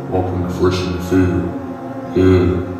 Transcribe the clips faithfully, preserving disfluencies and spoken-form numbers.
Walking fresh in the field. Yeah.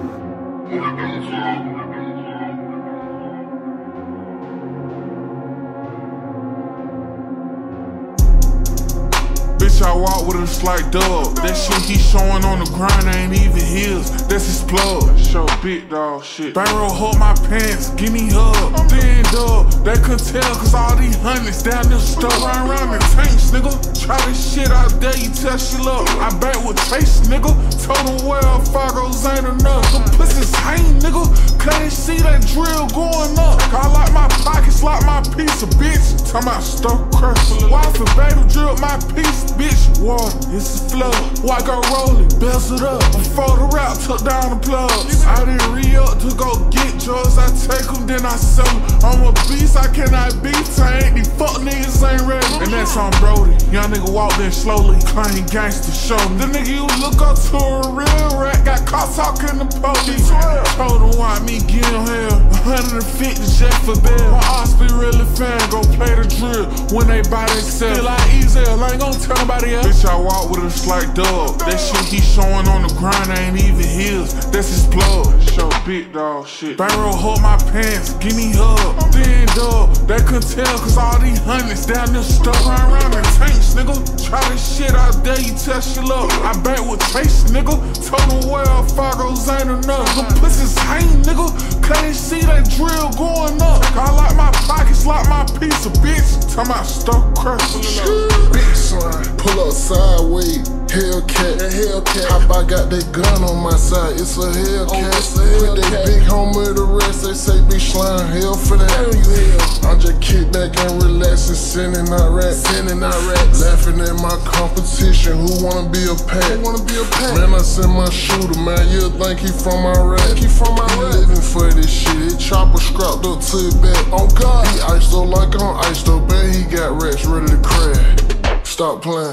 Bitch, I walk with a slight dub. That shit he showing on the grind ain't even his. That's his plug. Show big dog shit. Barrel hold my pants, give me hug. I'm thin dub. They could tell cause all these hundreds down there stuck. Run around in tanks, nigga. Try this shit out there, you test your luck. I back with Chase, nigga. Told him well, Fargo's ain't enough. The pussies hang, nigga. Can't see that drill going up. I like my pockets, like my piece of bitch. Talking about stuff crush. Wife and baby drip my piece, bitch. Water, it's a flood. White go rolling, bells it up. Before the rap, took down the plugs. I didn't re-up to go get drugs. I take them, then I sell them. I'm a beast, I cannot be tamed. These fuck niggas ain't ready. And that's on Brody. Young nigga walked in slowly, claim gangster show me. The nigga you look up to a real rat, got caught talking to police. Told him why me give him hell. one hundred fifty jet for bail. My ops be really fan, go play the drill when they buy they sell. Feel like easy, I ain't gon' tell nobody else. Bitch, I walk with a slight dub. That shit he showing on the grind ain't even his. That's his plug. Show big dog shit. Barrel hold my pants, give me hug. Thin dub. They could tell cause all these hundreds down there stuck. Run around in tanks, nigga. Try this shit out there, you test your luck. I back with Chase, nigga. Told him well, Fargo's ain't enough. The pussies hang, nigga. Can't see that drill going up. I like my pockets, like my piece of bitch. Talking about stuff crush. Big slime, pull up sideways. Hellcat, that Hellcat. Hop, I got that gun on my side. It's a Hellcat. Oh, it's a Hellcat. Put that big homie to rest. They say big slime, hell for that. Hell you hell. I'm just kick back and relaxing, sending out rats, sending out rats. Laughing at my competition. Who wanna be a pack? Who wanna be a pack? Man, I sent my shooter, man. You think he from Iraq? Think he from Iraq? He living for this shit. He chopper scrapped up to his back. Oh God, he iced up like I'm iced up. Man, he got rats ready to crash. Stop playing.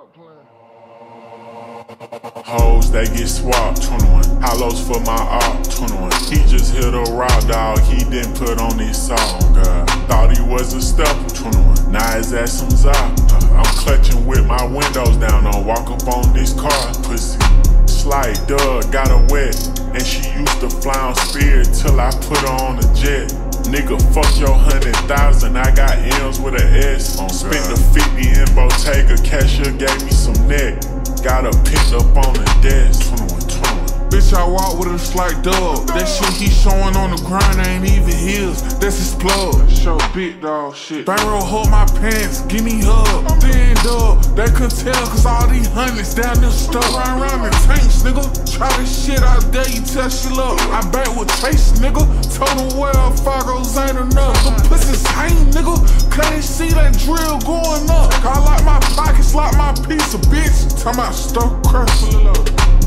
Hoes, they get swapped, twenty-one. Hollows for my art, twenty-one. He just hit a raw dog, he didn't put on his song, God. Thought he was a stepper, twenty-one. Now his ass some zop. I'm clutching with my windows down on, walk up on this car, pussy. Slight dug, got her wet, and she used to fly on Spirit till I put her on a jet. Nigga, fuck your hundred thousand, I got M's with an S. Oh, spent the fifty in Bottega, cashier gave me some neck. Got her picked up on the desk. twenty-one, twenty-one. Bitch, I walk with a slight dub. That shit he showing on the grind ain't even his. That's his plug. Show big dog shit. Barrel hold my pants, give me hug. Thin dub. They could tell cause all these hundreds down there stuck. Run around in tanks, nigga. Try this shit out there, you test your luck. I back with Chase, nigga. Told him well, Fargo's ain't enough. The pussies hang, nigga. Can't see that drill going up. I like my pockets, like my piece of bitch. Talking about stuff crush.